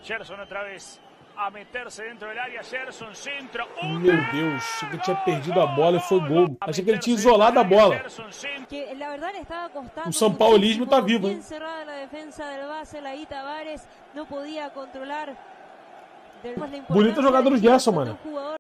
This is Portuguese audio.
Gerson otra vez a meterse dentro del área. Gerson, centro. Meu Deus, achei que ele tinha perdido a bola e foi gol. Achei que ele tinha isolado a bola. O São Paulismo tá vivo, hein? Bonita jogada do Gerson, mano.